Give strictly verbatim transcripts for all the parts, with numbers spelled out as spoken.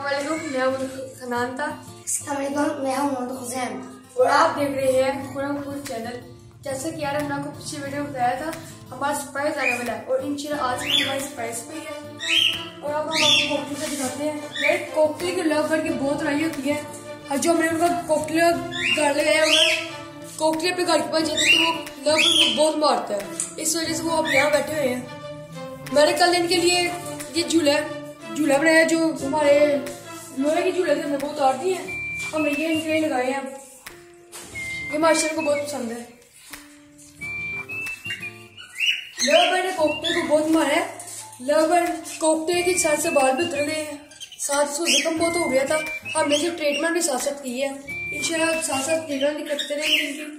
मैं हूं सनांता। मैं हूं मोहम्मद हुसैन और आप देख रहे हैं खुरमपुर चैनल। जैसे कि यार हमने आपको पिछले वीडियो में बताया था, हमारा सरप्राइज आने वाला है और इंशाल्लाह आज हमारी सरप्राइज पे है। और अब हम आपको कोकली से दिखाते हैं। यार कोकली की लव बर्ड की बहुत लड़ाई होती है और जो हमने उनका कोकली घर लगाया हुआ है, कोकली अपने घर के पास जाते तो वो लव बर्ड को बहुत मारता है। इस वजह से वो अब यहाँ बैठे हुए हैं। मैंने कल इनके लिए ये झूला झूला बनाया, जो हमारे लोहे की झूले थे हमने वो उतार दिए हैं, हमने ये इनके लिए लगाए हैं। ये माशाल्लाह को बहुत पसंद है। लवबर्ड ने कोकटे को बहुत मारा है। लवबर्ड कोकटे की सर से बाल भी उतर गए हैं, साथ उसको जख्म बहुत हो गया था। हमने जो ट्रीटमेंट भी साथ साथ की है, इंशाल्लाह साथ साथ ट्रीटमेंट करते रहेंगे इनकी।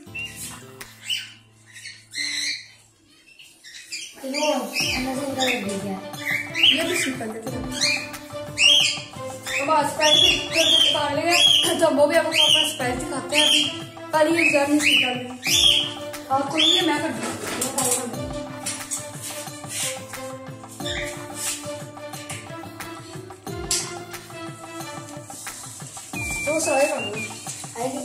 ये भी सीख कर देते हैं। अब आज स्पेशल उतार लेंगे तो वो भी आपको अपना स्पेशल दिखाते हैं। अभी पहले ये एग्जाम नहीं सीखा लेंगे आपको, ये मैं कर दूँ तो सारे कर दूँ आएगी।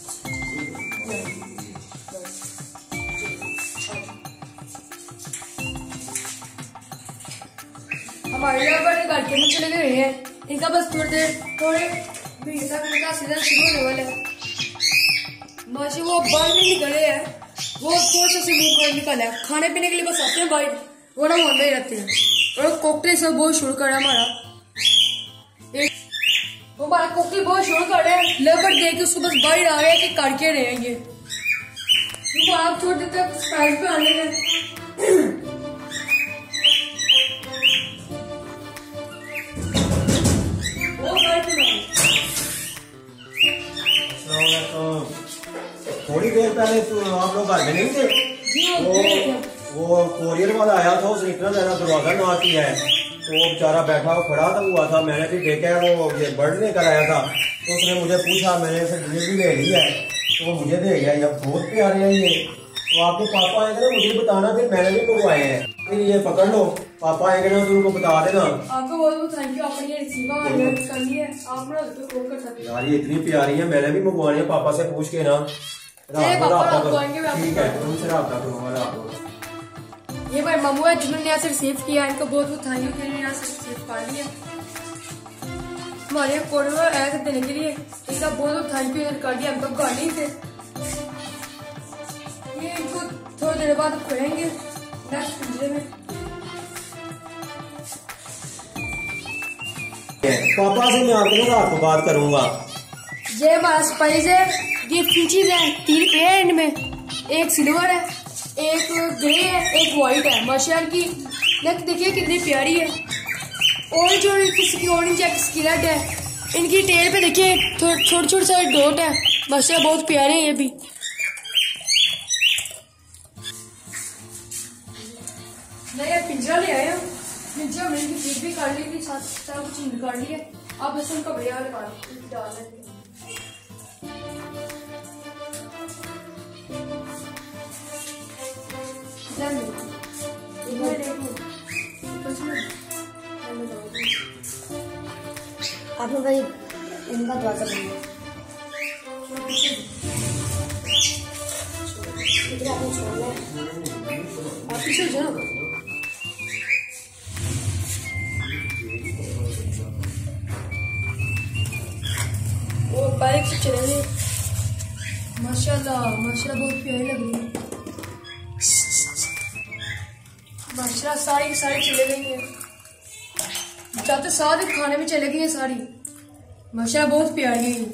हमारे यहाँ पर घर के में चले गए हैं। इनका बस थोड़ी देर थोड़े महीने तक इनका सीजन शुरू होने वाला है। माशी वो बाहर नहीं निकले हैं, वो थोड़ा से मुंह कर निकाले हैं। खाने पीने के लिए बस आते हैं बाहर, वो ना वहां में रहते हैं। और कोकटे सब बहुत शोर कर रहा है हमारा। वो हमारा कोकटे बहुत शोर कर रहे हैं। लेबर देख के उसको बस बाहर आ रहे हैं कि करके रहेंगे। तो आप छोड़ देते हैं स्पाइस पे आने में। थोड़ी देर पहले तो आप लोग घर में नहीं थे, वो वो कोरियर वाला आया था, उसने इतना ज्यादा दरवाजा नॉक किया है तो वो बेचारा बैठा खड़ा था हुआ था। मैंने भी देखा है, वो ये बर्ड लेकर आया था तो उसने मुझे पूछा, मैंने इसे डिलीवरी ले ली है तो वो मुझे दे गया। ये बहुत प्यारे हैं ये। तो आपके पापा आएंगे ना मुझे बताना, फिर मैंने भी मंगवाए हैं, फिर ये पकड़ लो। पापा आएंगे ना तो उनको बता देना। आपको बहुत बहुत थैंक यू, आपने ये रिसीव कर लिया है। आप ना फोन कर सकते हैं यार, ये इतनी प्यारी है, मैंने भी मंगवानी है। पापा से पूछ के ना ठीक है, तुमसे रब्ता करूंगा आपको। ये भाई मामू है जिन्होंने यहाँ से रिसीव किया, इनको बहुत बहुत थैंक यू के लिए यहाँ से रिसीव कर लिया। हमारे कोड में ऐड देने के लिए इनका बहुत बहुत थैंक यू कर दिया हमको गाड़ी से। ये इनको थोड़ी देर बाद खोलेंगे नेक्स्ट पिंजरे में। पापा से मैं आपके ना रात को बात करूंगा। ये हमारा स्पाइस है। ये फीचर्स हैं, तीन पे है इनमें, एक सिल्वर है, एक ग्रे है, एक व्हाइट है। माशाल्लाह की नेक देखिए कितनी प्यारी है। ऑरेंज और किसी की ऑरेंज है, किसी की रेड है। इनकी टेल पे देखिए छोटे छोटे से डॉट है। माशाल्लाह बहुत प्यारे हैं ये भी। मैं ये पिंजरा ले आया हूँ। पिंजरा में इनकी फीड भी काट ली थी, साथ साथ कुछ निकाल लिया। आप बस उनका बढ़िया डाल देंगे। आपने भाई इनका दरवाजा बंद आपने छोड़ना है, आप पीछे जाओ। वो बाइक से चलेंगे। माशाल्लाह माशाल्लाह बहुत प्यारी लग रही है। माशाल्लाह सारी सारी चले गई है, जाते साथ ही खाने में चले गई है सारी। माशाल्लाह बहुत प्यारी है।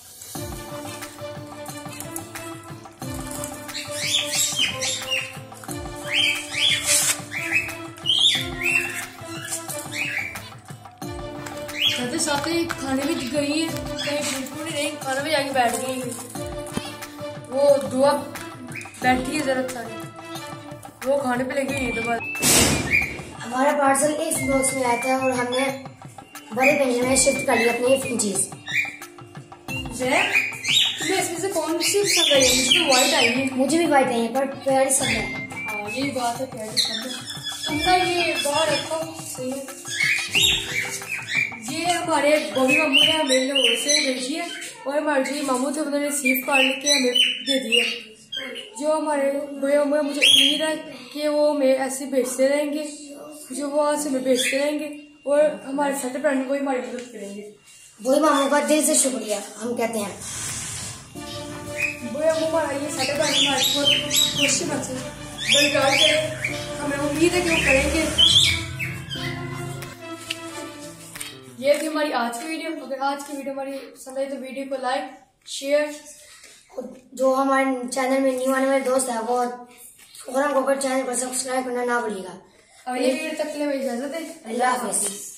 जाते साथ ही खाने में गई है, कहीं बिल्कुल नहीं, खाने में जाके बैठ गई है। वो दुआ बैठी है जरा सारी, वो खाने पे लगी हुई है। दोबारा हमारा पार्सल इस बॉक्स में आया था और हमने बड़े पिंजरे में शिफ्ट कर लिया अपनी फिंचीज। तुम्हें इसमें से कौन सी पसंद आई है? मुझे तो व्हाइट आई है। मुझे भी व्हाइट आई है, पर प्यारी सब है। हाँ यही बात है, प्यारी सब है। तुमका ये बाहर रखो सही है। ये ये हमारे बॉबी मामू ने हमें लाहौर से भेजी है और हमारे जो मामू थे उन्होंने रिसीव कर लेके हमें दे दिए। जो हमारे बड़े मामू है मुझे उम्मीद है कि वो हमें ऐसे भेजते रहेंगे, जो वो आज हमें भेजते रहेंगे और हमारे सेट बनाने को हमारी मदद करेंगे। बॉबी मामू का दिल से शुक्रिया हम कहते हैं। बड़े मामू हमारा ये सेट बनाने में हमारी बहुत खुशी महसूस बरकरार करें, हमें उम्मीद है कि वो करेंगे। ये थी हमारी आज की वीडियो। अगर आज की वीडियो हमारी पसंद आई तो वीडियो को लाइक शेयर, जो हमारे चैनल में न्यू आने वाले दोस्त है वो फौरन होकर चैनल को सब्सक्राइब करना ना भूलिएगा। अगली वीडियो तक के लिए इजाजत है। अल्लाह हाफिज।